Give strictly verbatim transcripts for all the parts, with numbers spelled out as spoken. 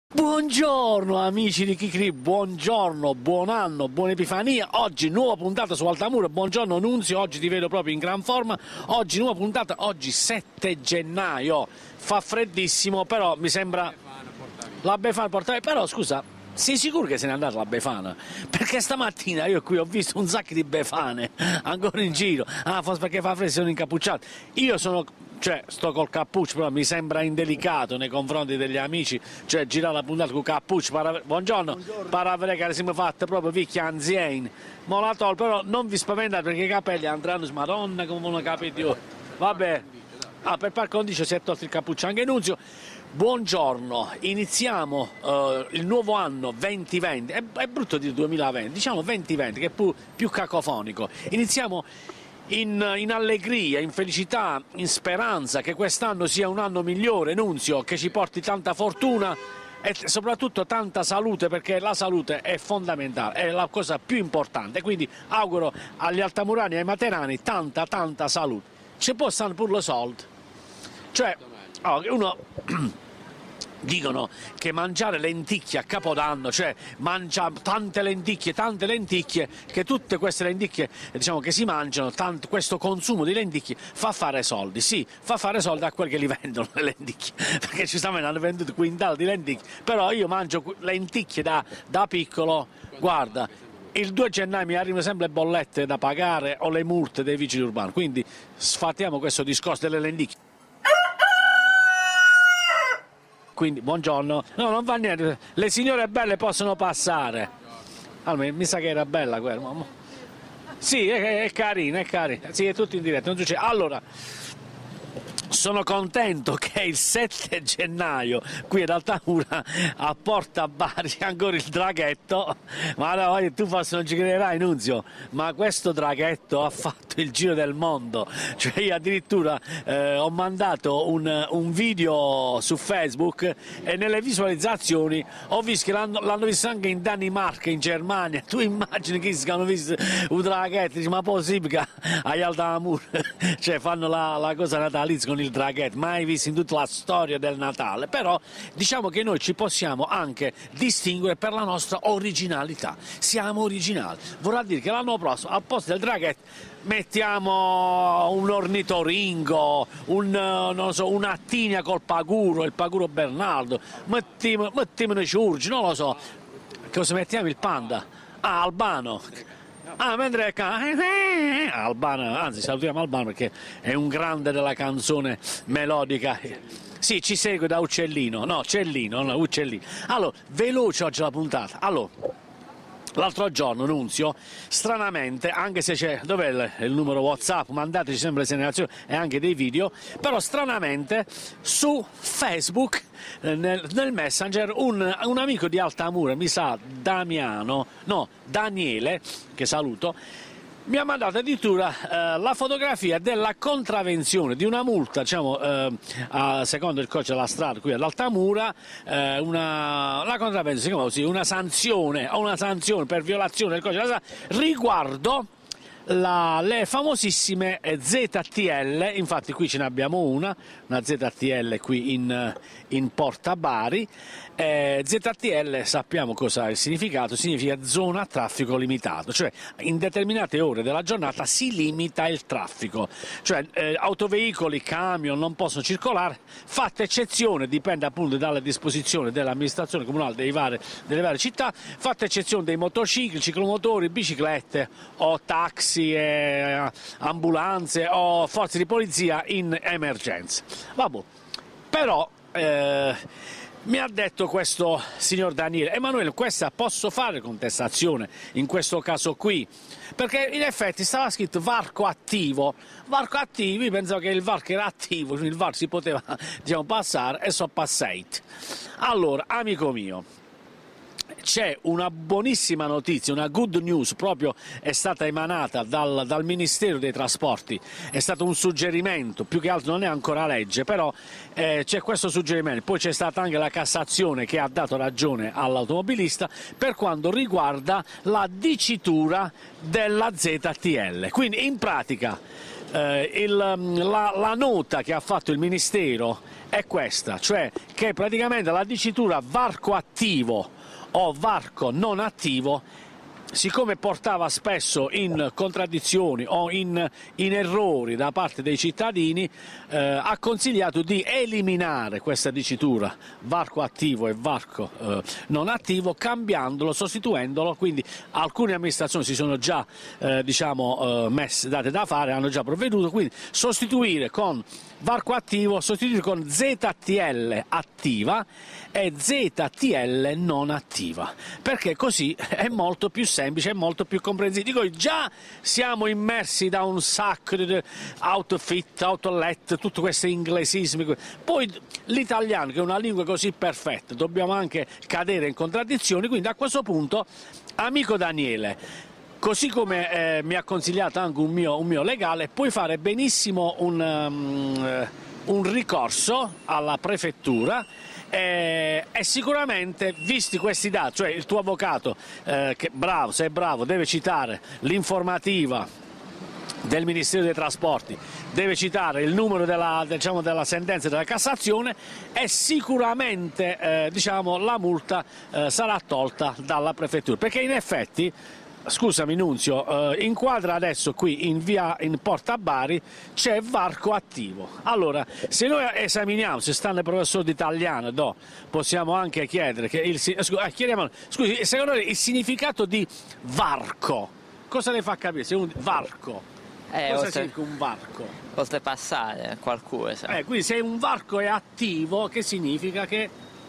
Buongiorno amici di Chicri, buongiorno, buon anno, buona Epifania. Oggi nuova puntata su Altamura. Buongiorno Nunzio, oggi ti vedo proprio in gran forma. Oggi nuova puntata, oggi sette gennaio. Fa freddissimo, però mi sembra la Befana portare. Però scusa, sei sicuro che se n'è andata la Befana? Perché stamattina io qui ho visto un sacco di Befane ancora in giro. Ah, forse perché fa freddo, sono incappucciato. Io sono... cioè, sto col cappuccio, però mi sembra indelicato nei confronti degli amici, cioè girare la puntata con cappuccio, para... buongiorno, per vedere che siamo fatti proprio picchia anziani, ma la tolgo, però non vi spaventate perché i capelli andranno, madonna come non capite io, vabbè, ah, per par condicio si è tolto il cappuccio anche Nunzio. Buongiorno, iniziamo uh, il nuovo anno venti venti, è, è brutto dire duemilaventi, diciamo venti venti che è più, più cacofonico, iniziamo In, in allegria, in felicità, in speranza che quest'anno sia un anno migliore, Nunzio, che ci porti tanta fortuna e soprattutto tanta salute, perché la salute è fondamentale, è la cosa più importante, quindi auguro agli altamurani e ai materani tanta tanta salute. Ci possono pure le soldi, cioè oh, uno... dicono che mangiare lenticchie a Capodanno, cioè mangia tante lenticchie, tante lenticchie, che tutte queste lenticchie, diciamo, che si mangiano, tanto, questo consumo di lenticchie fa fare soldi, sì, fa fare soldi a quelli che li vendono le lenticchie, perché giustamente hanno venduto quintali di lenticchie, però io mangio lenticchie da, da piccolo, guarda, il due gennaio mi arrivano sempre le bollette da pagare o le multe dei vigili urbani, quindi sfatiamo questo discorso delle lenticchie. Quindi buongiorno, no, non fa niente, le signore belle possono passare. Allora, mi sa che era bella quella. Sì, è, è carina, è carina, sì, è tutto in diretta, non succede. Allora, sono contento che il sette gennaio qui ad Altamura a Porta Bari ancora il draghetto, ma no, tu forse non ci crederai Nunzio, ma questo draghetto ha fatto il giro del mondo, cioè io addirittura eh, ho mandato un, un video su Facebook e nelle visualizzazioni ho visto che l'hanno visto anche in Danimarca, in Germania. Tu immagini che si hanno visto un draghetto, dici, ma possibile agli Altamura, cioè fanno la, la cosa natalizia con il draghetto, mai visto in tutta la storia del Natale, però diciamo che noi ci possiamo anche distinguere per la nostra originalità, siamo originali, vorrà dire che l'anno prossimo al posto del draghetto mettiamo un ornitoringo, un, non so, un'attinia col paguro, il paguro Bernardo, mettiamo, mettiamo una ciurgi, non lo so, cosa mettiamo, il panda, ah, Albano. Ah, mentre Albano, anzi salutiamo Albano perché è un grande della canzone melodica. Sì, ci segue da Uccellino, no, Cellino, no, Uccellino. Allora, veloce oggi la puntata. Allora, l'altro giorno, Nunzio, stranamente, anche se c'è, dov'è il, il numero WhatsApp, mandateci sempre le segnalazioni e anche dei video, però stranamente su Facebook, nel, nel Messenger, un, un amico di Altamura, mi sa Damiano, no, Daniele, che saluto, mi ha mandato addirittura eh, la fotografia della contravvenzione di una multa, diciamo, eh, a, secondo il codice della strada qui ad Altamura, eh, una, la contravvenzione, si chiama così, una sanzione, o una sanzione per violazione del codice della strada riguardo la, le famosissime Z T L, infatti qui ce ne abbiamo una, una Z T L qui in, in Porta Bari. Eh, Z T L sappiamo cosa è il significato, significa zona a traffico limitato, cioè in determinate ore della giornata si limita il traffico, cioè eh, autoveicoli, camion non possono circolare, fatta eccezione, dipende appunto dalle disposizioni dell'amministrazione comunale dei vari, delle varie città, fatta eccezione dei motocicli, ciclomotori, biciclette o taxi, eh, ambulanze o forze di polizia in emergenza. Vabbè, però eh, mi ha detto questo signor Daniele: Emanuele, questa posso fare contestazione in questo caso qui? Perché in effetti stava scritto varco attivo, varco attivo, io pensavo che il varco era attivo, quindi il varco si poteva, diciamo, passare e so passate. Allora, amico mio, c'è una buonissima notizia, una good news, proprio è stata emanata dal, dal Ministero dei Trasporti, è stato un suggerimento, più che altro non è ancora legge, però eh, c'è questo suggerimento, poi c'è stata anche la Cassazione che ha dato ragione all'automobilista per quanto riguarda la dicitura della Z T L, quindi in pratica eh, il, la, la nota che ha fatto il Ministero è questa, cioè che praticamente la dicitura varco attivo o varco non attivo, siccome portava spesso in contraddizioni o in, in errori da parte dei cittadini, eh, ha consigliato di eliminare questa dicitura varco attivo e varco eh, non attivo, cambiandolo, sostituendolo. Quindi alcune amministrazioni si sono già eh, diciamo, eh, messe, date da fare, hanno già provveduto, quindi sostituire con varco attivo, sostituire con Z T L attiva e Z T L non attiva, perché così è molto più semplice, è molto più comprensibile. Dico, già siamo immersi da un sacco di outfit, outlet, tutti questi inglesismi, poi l'italiano, che è una lingua così perfetta, dobbiamo anche cadere in contraddizioni. Quindi a questo punto, amico Daniele, così come eh, mi ha consigliato anche un mio, un mio legale, puoi fare benissimo un, um, un ricorso alla prefettura e, e sicuramente, visti questi dati, cioè il tuo avvocato, eh, che bravo, se è bravo, deve citare l'informativa del Ministero dei Trasporti, deve citare il numero della, diciamo, della sentenza della Cassazione, e sicuramente eh, diciamo, la multa eh, sarà tolta dalla prefettura, perché in effetti, scusami Nunzio, eh, in quadra adesso qui in via in Porta Bari c'è varco attivo. Allora, se noi esaminiamo, se stanno i professori di italiano, no, possiamo anche chiedere che il, eh, chiediamo, scusi, secondo lei il significato di varco cosa le fa capire? Se un varco, eh, cosa oltre, significa un varco? Oltrepassare qualcuno, eh, quindi se un varco è attivo, che significa che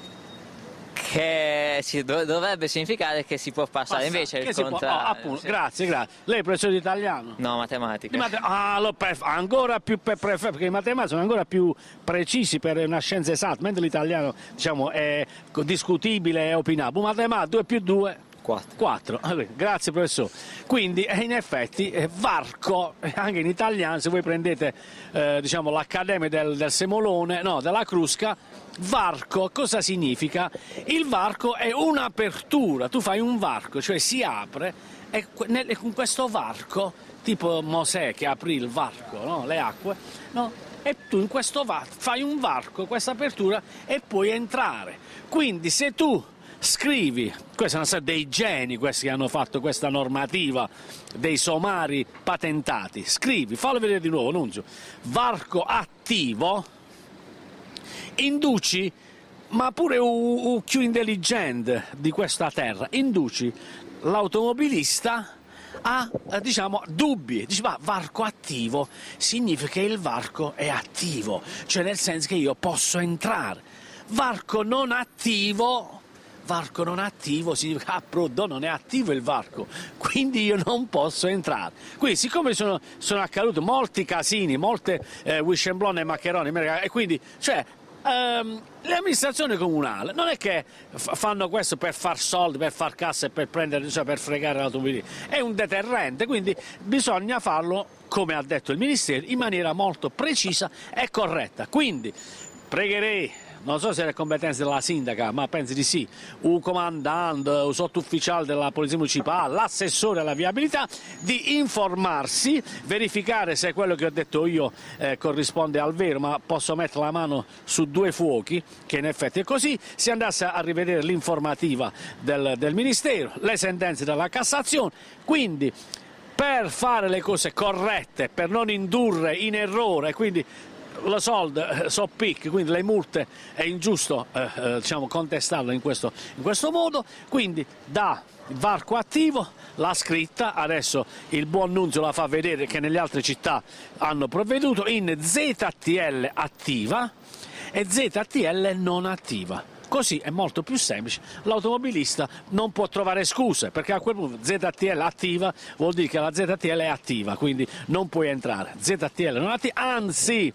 che si dovrebbe significare che si può passare, Passa, invece il contrario. Oh, appunto, sì. Grazie, grazie. Lei è professore di italiano? No, matematica. Mate ah, lo ancora più per perché i matematici sono ancora più precisi per una scienza esatta, mentre l'italiano, diciamo, è discutibile e opinabile. Matematica due più due quattro. Allora, grazie professore. Quindi eh, in effetti eh, varco, eh, anche in italiano, se voi prendete eh, diciamo, l'Accademia del, del Semolone, no, della Crusca, varco cosa significa? Il varco è un'apertura, tu fai un varco, cioè si apre, e con questo varco, tipo Mosè che aprì il varco, no? Le acque, no? E tu in questo varco fai un varco, questa apertura, e puoi entrare. Quindi se tu scrivi, questi sono dei geni questi che hanno fatto questa normativa, dei somari patentati, scrivi, fallo vedere di nuovo, Nunzio, varco attivo, induci, ma pure un più intelligente di questa terra, induci l'automobilista a, diciamo, dubbi, dici, ma varco attivo significa che il varco è attivo, cioè nel senso che io posso entrare. Varco non attivo, varco non attivo significa ah, prodotto, non è attivo il varco, quindi io non posso entrare. Quindi siccome sono, sono accaduti molti casini, molte eh, Wishenblon e maccheroni, e quindi, cioè, ehm, l'amministrazione comunale non è che fanno questo per far soldi, per far cassa e per prendere, cioè per fregare l'automobilismo, è un deterrente, quindi bisogna farlo, come ha detto il Ministero, in maniera molto precisa e corretta. Quindi pregherei, non so se è le competenze della sindaca, ma penso di sì, un comandante, un sottufficiale della Polizia Municipale, l'assessore alla viabilità, di informarsi, verificare se quello che ho detto io eh, corrisponde al vero, ma posso mettere la mano su due fuochi, che in effetti è così, si andasse a rivedere l'informativa del, del Ministero, le sentenze della Cassazione, quindi per fare le cose corrette, per non indurre in errore, quindi lo soldo so picchi, quindi le multe è ingiusto eh, eh, diciamo, contestarle in questo, in questo modo, quindi da varco attivo la scritta, adesso il buon Nunzio la fa vedere che nelle altre città hanno provveduto, in Z T L attiva e Z T L non attiva. Così è molto più semplice, l'automobilista non può trovare scuse, perché a quel punto Z T L attiva vuol dire che la Z T L è attiva, quindi non puoi entrare. Z T L non attiva, anzi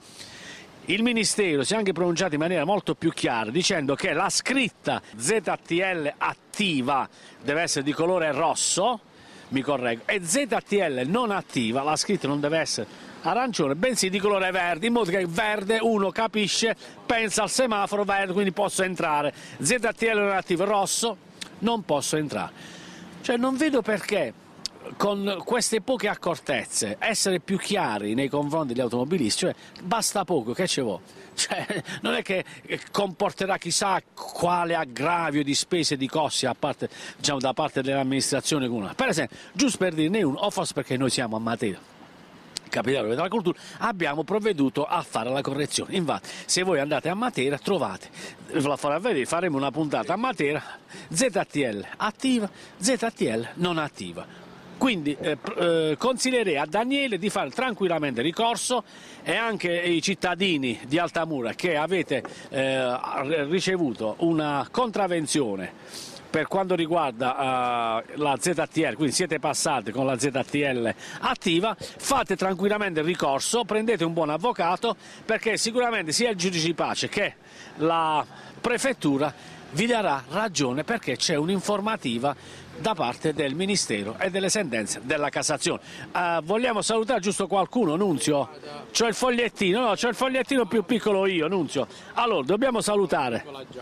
il Ministero si è anche pronunciato in maniera molto più chiara dicendo che la scritta Z T L attiva deve essere di colore rosso, mi correggo, e Z T L non attiva, la scritta non deve essere arancione, bensì di colore verde, in modo che verde uno capisce, pensa al semaforo verde, quindi posso entrare. Z T L non attivo, rosso, non posso entrare. Cioè non vedo perché con queste poche accortezze essere più chiari nei confronti degli automobilisti, cioè basta poco, che ci vuole? Cioè, non è che comporterà chissà quale aggravio di spese e di costi a parte, diciamo, da parte dell'amministrazione comunale. Per esempio, giusto per dirne uno, o forse perché noi siamo a Matera, capitale della cultura, abbiamo provveduto a fare la correzione. Infatti, se voi andate a Matera trovate, la farò vedere, faremo una puntata a Matera, Z T L attiva, Z T L non attiva. Quindi eh, eh, consiglierei a Daniele di fare tranquillamente ricorso, e anche i cittadini di Altamura che avete eh, ricevuto una contravvenzione per quanto riguarda uh, la Z T L, quindi siete passati con la Z T L attiva, fate tranquillamente il ricorso, prendete un buon avvocato, perché sicuramente sia il giudice di pace che la prefettura vi darà ragione, perché c'è un'informativa da parte del Ministero e delle sentenze della Cassazione. Uh, vogliamo salutare giusto qualcuno, Nunzio? C'ho il fogliettino, no, c'ho il fogliettino più piccolo io, Nunzio. Allora, dobbiamo salutare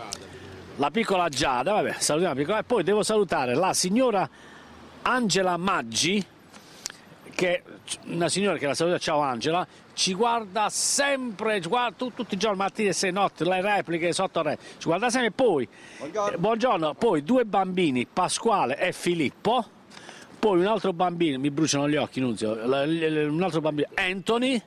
la piccola Giada, vabbè, salutiamo la piccola, e poi devo salutare la signora Angela Maggi, che è una signora che la saluta, ciao Angela, ci guarda sempre, ci guarda tu, tutti i giorni, mattina e sei notte, le repliche sotto re, ci guarda sempre. Poi, buongiorno. Eh, buongiorno, poi due bambini, Pasquale e Filippo, poi un altro bambino, mi bruciano gli occhi, Nunzio, un altro bambino, Anthony,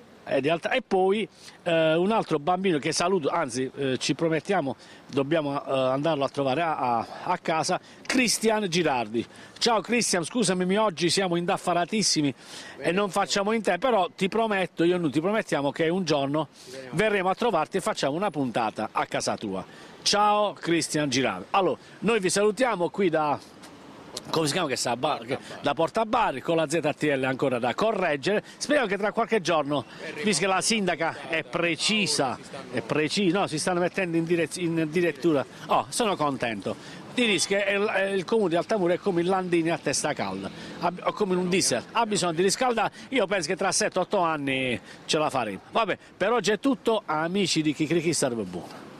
e poi eh, un altro bambino che saluto, anzi eh, ci promettiamo, dobbiamo eh, andarlo a trovare a, a, a casa, Cristian Girardi. Ciao Cristian, scusami, oggi siamo indaffaratissimi e non facciamo in tempo, però ti prometto, io e noi ti promettiamo che un giorno verremo a trovarti e facciamo una puntata a casa tua. Ciao Cristian Girardi. Allora, noi vi salutiamo qui da... come si chiama che sta? Da Portabarri, con la Z T L ancora da correggere. Speriamo che tra qualche giorno, visto che la sindaca è precisa, è precisa, no, si stanno mettendo in, direz in direttura. Oh, sono contento. Ti dici che il, il comune di Altamura è come il Landini a testa calda, o come un diesel, ha bisogno di riscaldare. Io penso che tra sette otto anni ce la faremo. Vabbè, per oggi è tutto, amici di Chicchirichì, serve buono.